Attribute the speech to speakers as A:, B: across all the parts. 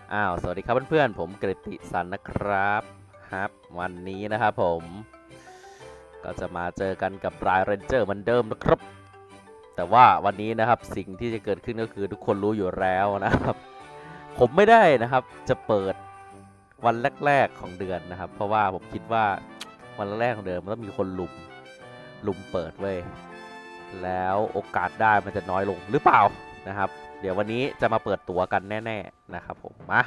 A: สวัสดีครับเพื่อนๆผมกฤติสันนะครับวันนี้นะครับผมก็จะมาเจอกันกับรายเรนเจอร์เหมือนเดิมนะครับแต่ว่าวันนี้นะครับสิ่งที่จะเกิดขึ้นก็คือทุกคนรู้อยู่แล้วนะครับผมไม่ได้นะครับจะเปิดวันแรกๆของเดือนนะครับเพราะว่าผมคิดว่าวันแรกของเดือนมันต้องมีคนลุมเปิดเว้ยแล้วโอกาสได้มันจะน้อยลงหรือเปล่านะครับเดี๋ยววันนี้จะมาเปิดตั๋วกันแน่ๆนะครับผมมา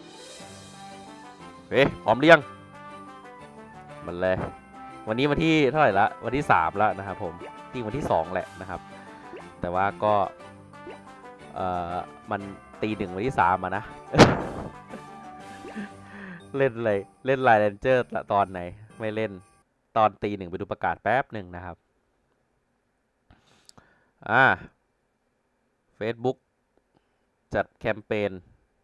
A: พร้อมเรียงมันเลยวันนี้วันที่เท่าไหร่ละวันที่3แล้วนะครับผมที่วันที่2แหละนะครับแต่ว่าก็มันตี1วันที่3นะ เล่นเลยเล่นไลน์เรนเจอร์ตอนไหนไม่เล่นตอนตี1ไปดูประกาศแป๊บหนึ่งนะครับFacebook จัดแคมเปญ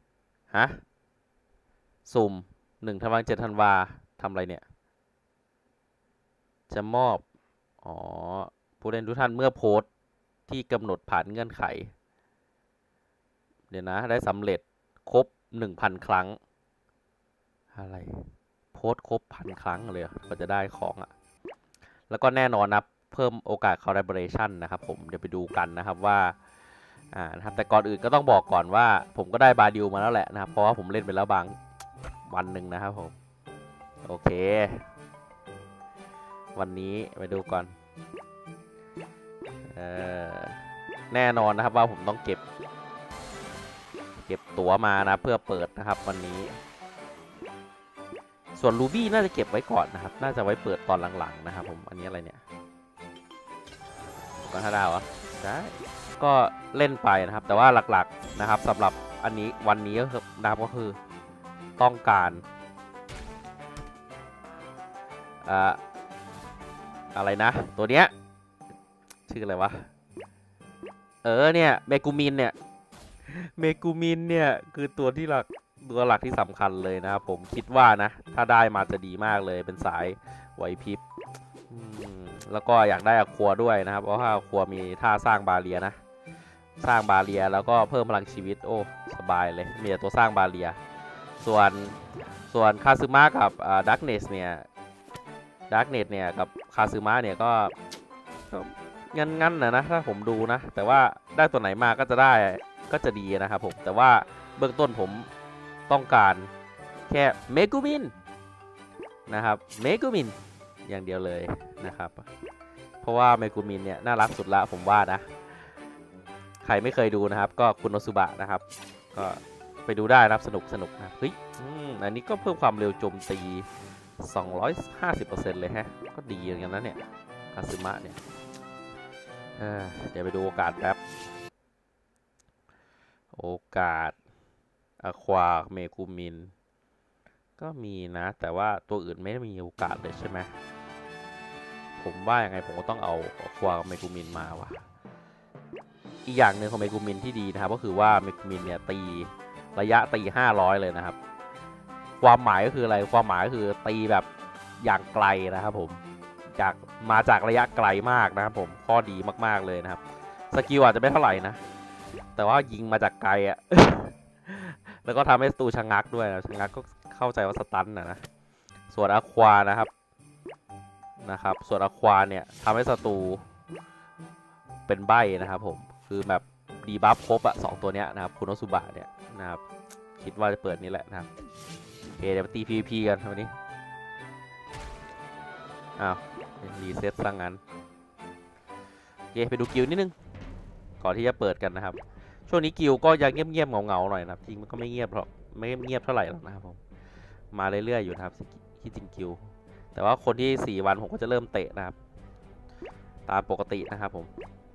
A: สุ่ม1 ธันวา 7 ธันวาทำอะไรเนี่ยจะมอบผู้เล่นทุกท่านเมื่อโพสต์ที่กำหนดผ่านเงื่อนไขเดี๋ยวนะได้สำเร็จครบ 1,000 ครั้งอะไรโพสต์ครบ1,000 ครั้งเลยก็จะได้ของแล้วก็แน่นอนนะเพิ่มโอกาส collaboration นะครับผมเดี๋ยวไปดูกันนะครับว่านะครับแต่ก่อนอื่นก็ต้องบอกก่อนว่าผมก็ได้บาดิวมาแล้วแหละนะครับเพราะว่าผมเล่นไปแล้วบางวันหนึ่งนะครับผมโอเควันนี้ไปดูก่อนแน่นอนนะครับว่าผมต้องเก็บตั๋วมานะเพื่อเปิดนะครับวันนี้ส่วนรูบี้น่าจะเก็บไว้ก่อนนะครับน่าจะไว้เปิดตอนหลังๆนะครับผมอันนี้อะไรเนี่ยก็ถ้าดาวใช่ก็เล่นไปนะครับแต่ว่าหลักๆนะครับสำหรับอันนี้วันนี้ก็คือนะครับก็คือต้องการอะไรนะตัวเนี้ยชื่ออะไรวะเนี่ยเมกูมินเนี่ยคือตัวหลักที่สำคัญเลยนะครับผมคิดว่านะถ้าได้มาจะดีมากเลยเป็นสายไหวพริบแล้วก็อยากได้อะครัวด้วยนะครับเพราะว่าอะครัวมีท่าสร้างบาเรียนะสร้างบาเรียแล้วก็เพิ่มพลังชีวิตโอ้สบายเลยมีแต่ตัวสร้างบาเรียส่วนคาซึมะกับดักเนสเนี่ยกับคาซึมะเนี่ยก็งั้นนะถ้าผมดูนะแต่ว่าได้ตัวไหนมาก็จะดีนะครับผมแต่ว่าเบื้องต้นผมต้องการแค่เมกูมินนะครับเมกูมินอย่างเดียวเลยนะครับเพราะว่าเมกูมินเนี่ยน่ารักสุดละผมว่านะใครไม่เคยดูนะครับก็คุณโนซุบะนะครับก็ไปดูได้นะครับสนุกนะเฮ้ยอันนี้ก็เพิ่มความเร็วโจมตี 250% เลยฮะก็ดีอย่างนั้นเนี่ยคาซึมะเนี่ยเดี๋ยวไปดูโอกาสแป๊บโอกาสอะควาเมกูมินก็มีนะแต่ว่าตัวอื่นไม่มีโอกาสเลยใช่ไหมผมว่ายังไงผมก็ต้องเอาอะควาเมกูมินมาวะอีกอย่างหนึ่งของเมกูมินที่ดีนะครับก็คือว่าเมกูมินเนี่ยตีระยะตี500เลยนะครับความหมายก็คืออะไรความหมายก็คือตีแบบอย่างไกลนะครับผมมาจากระยะไกลมากนะครับผมข้อดีมากๆเลยนะครับสกิลอาจจะไม่เท่าไหร่นะแต่ว่ายิงมาจากไกลแล้วก็ทำให้ศัตรูชะงักด้วยนะชะงักก็เข้าใจว่าสตันนะส่วนอะควานะครับส่วนอะควาเนี่ยทำให้ศัตรูเป็นใบ้นะครับผมคือแบบดีบัฟครบ2 ตัวเนี้ยนะครับคุณโนซุบะเนี่ยนะครับคิดว่าจะเปิดนี้แหละนะครับโอเคเดี๋ยวตี PVP กันวันนี้รีเซ็ตซะงั้นโอเคไปดูกิลนิดนึงก่อนที่จะเปิดกันนะครับช่วงนี้กิลก็ยังเงียบเงาหน่อยนะจริงมันก็ไม่เงียบหรอกไม่เงียบเท่าไหร่หรอกนะครับผมมาเรื่อยๆอยู่นะครับที่จริงกิลแต่ว่าคนที่4 วันผมก็จะเริ่มเตะนะครับตามปกตินะครับผม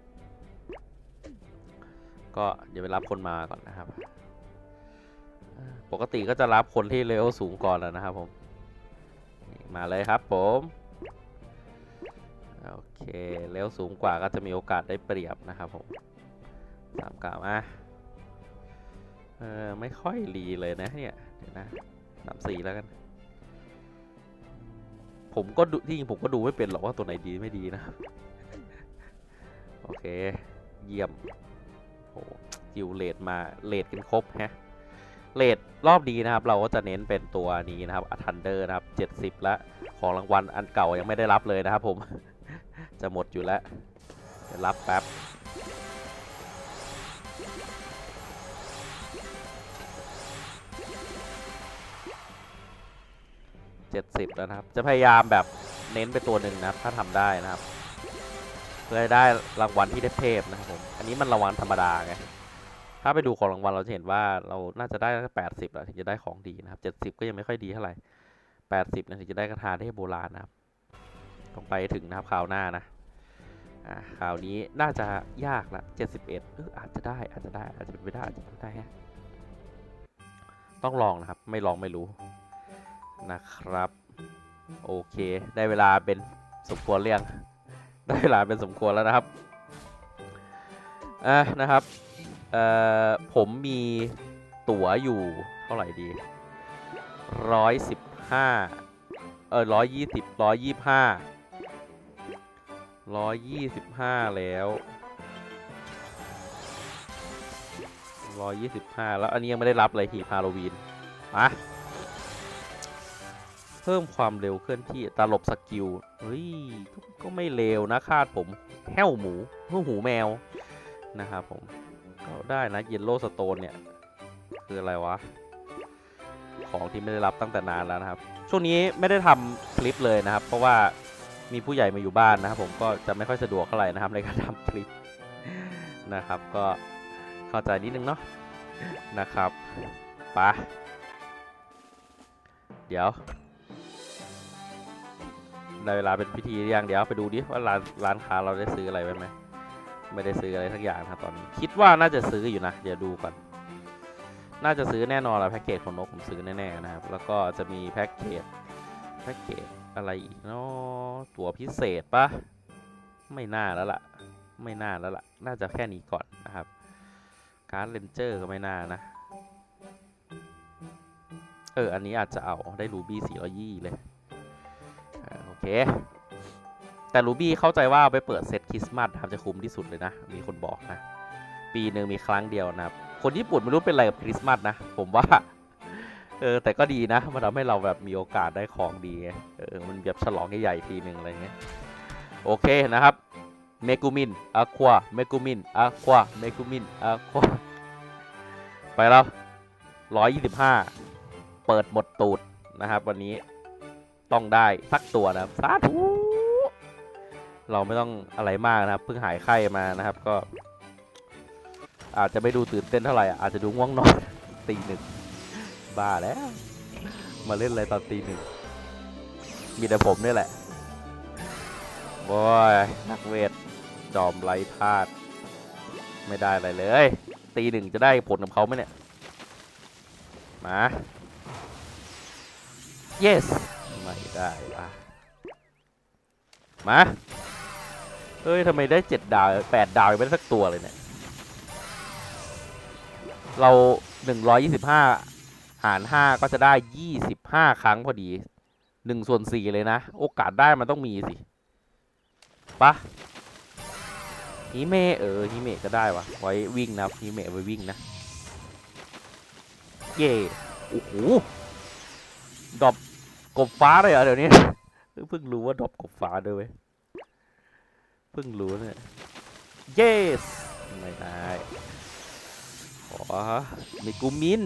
A: ก็เดี๋ยวไปรับคนมาก่อนนะครับปกติก็จะรับคนที่เลเวลสูงก่อนแล้วนะครับผมมาเลยครับผมโอเคเลเวลสูงกว่าก็จะมีโอกาสได้เปรียบนะครับผม39ไม่ค่อยรีเลยนะเนี่ยเดี๋ยวนะ34แล้วกันผมก็ดูที่จริงผมก็ดูไม่เป็นหรอกว่าตัวไหนดีไม่ดีนะโอเคเยี่ยมโอ้กิลเลดมาเลดกันครบฮะเรทรอบนี้นะครับเราก็จะเน้นเป็นตัวนี้นะครับทันเดอร์นะครับ70แล้วของรางวัลอันเก่ายังไม่ได้รับเลยนะครับผม จะหมดอยู่แล้วจะรับแป๊บ70แล้วนะครับจะพยายามแบบเน้นไปตัวหนึ่งนะครับถ้าทำได้นะครับเพื่อได้รางวัลที่เทพๆนะครับผมอันนี้มันรางวัลธรรมดาไงถ้าไปดูของรางวัลเราจะเห็นว่าเราน่าจะได้แค่80แล้วถึงจะได้ของดีนะครับ70ก็ยังไม่ค่อยดีเท่าไหร่80นะถึงจะได้กระทาเทพโบราณนะครับต้องไปถึงนะครับคราวหน้านะคราวนี้น่าจะยากละ71อาจจะได้อาจจะเป็นไปได้อาจจะไม่ได้ฮะต้องลองนะครับไม่ลองไม่รู้นะครับโอเคได้เวลาเป็นสมควรเรียงได้เวลาเป็นสมควรแล้วนะครับนะครับผมมีตั๋วอยู่เท่าไหร่ดี115 125แล้วแล้วอันนี้ยังไม่ได้รับเลยหีบฮาโลวีนมาเพิ่มความเร็วเคลื่อนที่ตลบสกิลเฮ้ยก็ไม่เลวนะคาดผมแห้วหมูหูแมวนะครับผมก็ได้นะเยลโล่สโตนเนี่ยคืออะไรวะของที่ไม่ได้รับตั้งแต่นานแล้วนะครับช่วงนี้ไม่ได้ทำคลิปเลยนะครับเพราะว่ามีผู้ใหญ่มาอยู่บ้านนะครับผมก็จะไม่ค่อยสะดวกเท่าไหร่นะครับในการทำคลิปนะครับก็เข้าใจนิดนึงเนาะนะครับไปเดี๋ยวได้เวลาเป็นพิธีหรือยังเดี๋ยวไปดูดิว่าร้านค้าเราได้ซื้ออะไรไหมไม่ได้ซื้ออะไรสักอย่างนะตอนนี้คิดว่าน่าจะซื้ออยู่นะเดี๋ยวดูก่อนน่าจะซื้อแน่นอนแหละแพ็กเกจของนกผมซื้อแน่ๆนะครับแล้วก็จะมีแพ็กเกจอะไรอีกเนาะตั๋วพิเศษปะไม่น่าแล้วล่ะน่าจะแค่นี้ก่อนนะครับการ์ดเลนเจอร์ก็ไม่น่านะอันนี้อาจจะเอาได้รูบี้420เลยโอเคแต่รูบี้เข้าใจว่าไปเปิดเซตคริสต์มาสจะคุ้มที่สุดเลยนะมีคนบอกนะปีหนึ่งมีครั้งเดียวนะครับคนญี่ปุ่นไม่รู้เป็นอะไรกับคริสต์มาสนะผมว่าแต่ก็ดีนะมันทำให้เราแบบมีโอกาสได้ของดีมันแบบฉลองใหญ่ๆทีหนึ่งอะไรเงี้ยโอเคนะครับเมกุมินอะควาเมกุมินอะควาเมกุมินอะควาไปแล้ว125เปิดหมดตูดนะครับวันนี้ต้องได้สักตัวนะครับสาธุเราไม่ต้องอะไรมากนะครับเพิ่งหายไข้มานะครับก็อาจจะไม่ดูตื่นเต้นเท่าไหร่อาจจะดูง่วงนอนตี 1บ้าแล้วมาเล่นอะไรตอนตี 1มีแต่ผมนี่แหละโว้ยนักเวทจอมไร้ธาตุไม่ได้อะไรเลยตี 1จะได้ผลกับเขาไหมเนี่ยมา yes ไม่ได้มาเฮ้ยทำไมได้7 ดาว8 ดาวไม่ได้สักตัวเลยเนี่ยเรา125หาร5ก็จะได้25ครั้งพอดี1/4เลยนะโอกาสได้มันต้องมีสิปะฮิเมะฮิเมะก็ได้วะไว้วิ่งนะฮิเมะไว้วิ่งนะเย่โอ้โหดรอปกบฟ้าเลยเหรอเดี๋ยวนี้เพิ่งรู้ว่าดรอปกบฟ้าด้วยเว้ยเพิ่งรู้เนี่ย yes ไม่ได้ขอเมกุมิน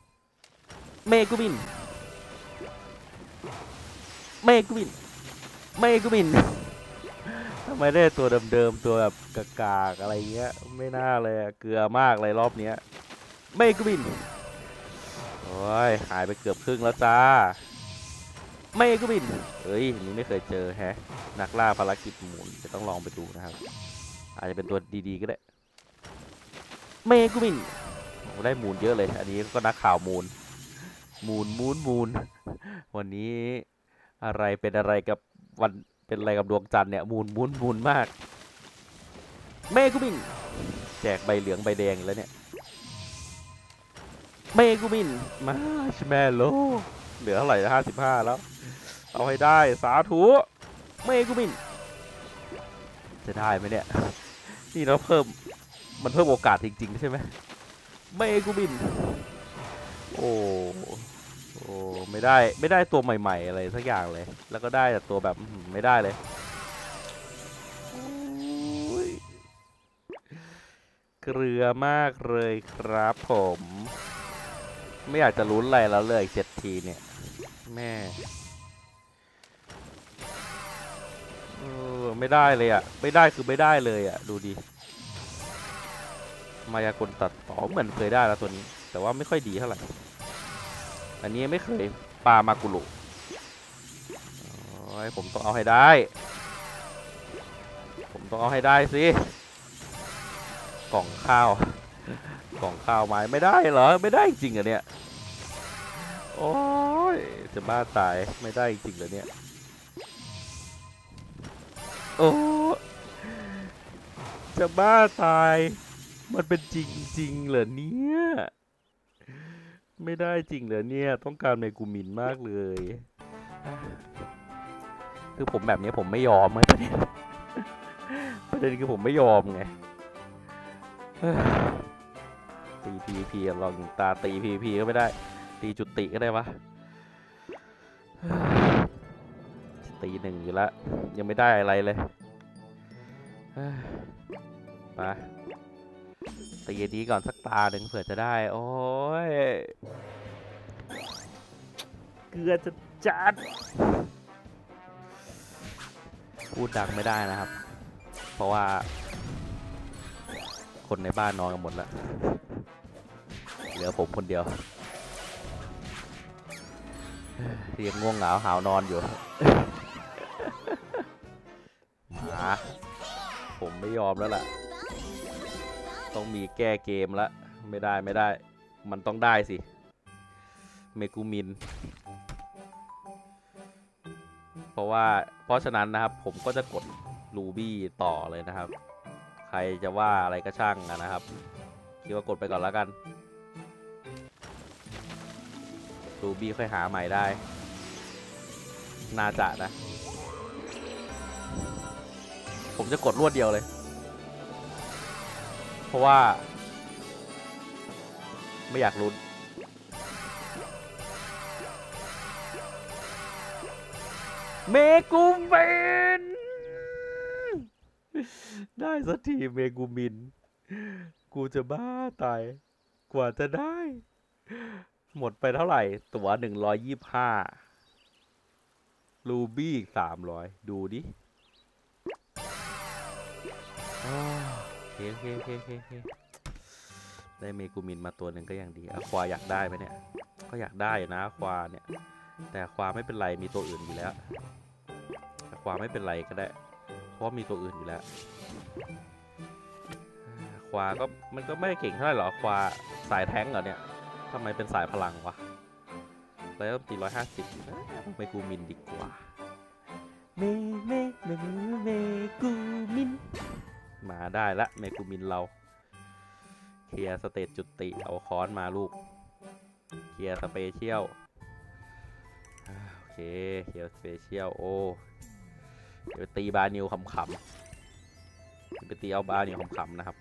A: ทำไมได้ตัวเดิมๆตัวแบบกากๆอะไรเงี้ยไม่น่าเลยเกลือมากเลยรอบนี้เมกุมินโอ้ยหายไปเกือบครึ่งแล้วจ้าเมกุมินนี่ไม่เคยเจอแฮะนักล่าภารกิจหมุนจะต้องลองไปดูนะครับอาจจะเป็นตัวดีๆก็ได้เมกุมินได้มูลเยอะเลยอันนี้ก็นักข่าวมูลวันนี้อะไรเป็นอะไรกับวันเป็นอะไรกับดวงจันทร์เนี่ยมูลมากเมกุมินแจกใบเหลืองใบแดงแล้วเนี่ยเมกุมินมาชแมโลเหลือเท่าไหร่ละ55แล้วเอาให้ได้สาธุเมกุมินจะได้ไหมเนี่ยนี่เรามันเพิ่มโอกาสจริงๆใช่ไหมเมกุมินโอ้โอ้ไม่ได้ตัวใหม่ๆอะไรสักอย่างเลยแล้วก็ได้แต่ตัวแบบไม่ได้เลยเกลือมากเลยครับผมไม่อยากจะลุ้นอะไรแล้วเลย7 ทีเนี่ยแม่ไม่ได้เลยอ่ะไม่ได้คือไม่ได้เลยอ่ะดูดิมายากลตัดต่อเหมือนเคยได้แล้วตัวนี้แต่ว่าไม่ค่อยดีเท่าไหร่อันนี้ไม่เคยปลามากุลุผมต้องเอาให้ได้ผมต้องเอาให้ได้สิกล่องข้าวกล่องข้าวไม้ไม่ได้เหรอไม่ได้จริงเหรอเนี่ยโอ้ยจะบ้าตายไม่ได้จริงเหรอเนี่ยโอ้จะบ้าตายมันเป็นจริงเหรอเนี่ยไม่ได้จริงเหรอเนี่ยต้องการเมกูมินมากเลยคือผมแบบนี้ผมไม่ยอมไงประเด็นคือผมไม่ยอมไงตี PVP ลองตาตี PVP ก็ไม่ได้ตีจุติก็ได้วะตี1อยู่แล้วยังไม่ได้อะไรเลยมาตีนี้ก่อนสักตาหนึ่งเผื่อจะได้โอ้ยเกลือจะจัดพูดดังไม่ได้นะครับเพราะว่าคนในบ้านนอนกันหมดแล้วเหลือผมคนเดียวยังง่วงเหงาหาวนอนอยู่มาผมไม่ยอมแล้วล่ะต้องมีแก้เกมแล้วไม่ได้มันต้องได้สิเมกูมินเพราะฉะนั้นนะครับผมก็จะกดรูบี้ต่อเลยนะครับใครจะว่าอะไรก็ช่างนะครับคิดว่ากดไปก่อนแล้วกันรูบี้ค่อยหาใหม่ได้น่าจะนะผมจะกดรวดเดียวเลยเพราะว่าไม่อยากลุ้นเมกูมินได้สักทีเมกูมินกูจะบ้าตายกว่าจะได้หมดไปเท่าไหร่ตั๋ว125รูบี้อีก300ดูดิโอเคได้เมกูมินมาตัวหนึ่งก็ยังดีอะควาอยากได้ไหมเนี่ยก็อยากได้นะควาเนี่ยแต่ควาไม่เป็นไรมีตัวอื่นอยู่แล้วควาไม่เป็นไรก็ได้เพราะมีตัวอื่นอยู่แล้วควาก็มันก็ไม่เก่งเท่าไหร่หรอควาสายแท้งเหรอเนี่ยทำไมเป็นสายพลังวะแล้วตี150เมกูมินดีกว่าเมกูมินมาได้ละเมกูมินเราเคลียร์สเตจจุติเอาค้อนมาลูกเคลียร์สเปเชียลโอเคเคลียร์สเปเชียลโอ้เดี๋ยวตีบานิวขำๆไปตีเอาบานิวขำๆนะครับ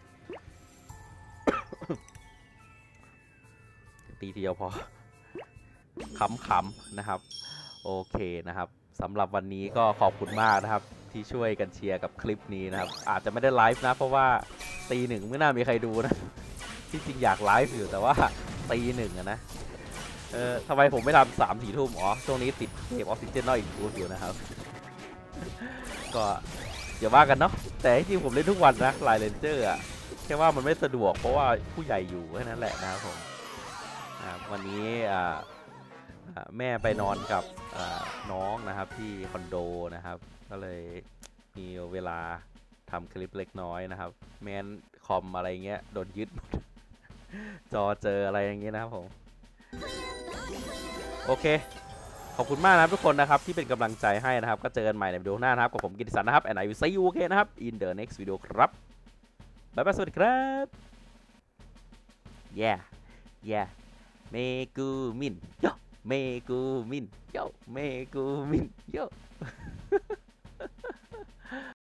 A: ตีทีเดียวพอขำๆนะครับโอเคนะครับสำหรับวันนี้ก็ขอบคุณมากนะครับที่ช่วยกันเชียร์กับคลิปนี้นะครับอาจจะไม่ได้ไลฟ์นะเพราะว่าตี 1ไม่น่ามีใครดูนะที่จริงอยากไลฟ์อยู่แต่ว่าตี 1นะทำไมผมไม่ทำ3-4 ทุ่มอ๋อช่วงนี้ติดเกมออกซิเจนนอกอีกตัวอยู่นะครับก็อย่าว่ากันเนาะแต่จริงผมเล่นทุกวันนะไลน์เรนเจอร์อะแค่ว่ามันไม่สะดวกเพราะว่าผู้ใหญ่อยู่แค่นั้นแหละนะครับผมวันนี้แม่ไปนอนกับน้องนะครับที่คอนโดนะครับก็เลยมีเวลาทำคลิปเล็กน้อยนะครับแมนคอมอะไรเงี้ยโดนยึดหมดจอเจออะไรอย่างเงี้ยนะครับผมโอเคขอบคุณมากนะครับทุกคนนะครับที่เป็นกำลังใจให้นะครับก็เจอกันใหม่ในวิดีโอหน้านะครับกับผมกิติศักดิ์นะครับ and I will see you again นะครับ in the next video ครับบ๊ายบายสวัสดีครับ yeah yeah เมกูมินโยเมกูมินโยเมกูมินโย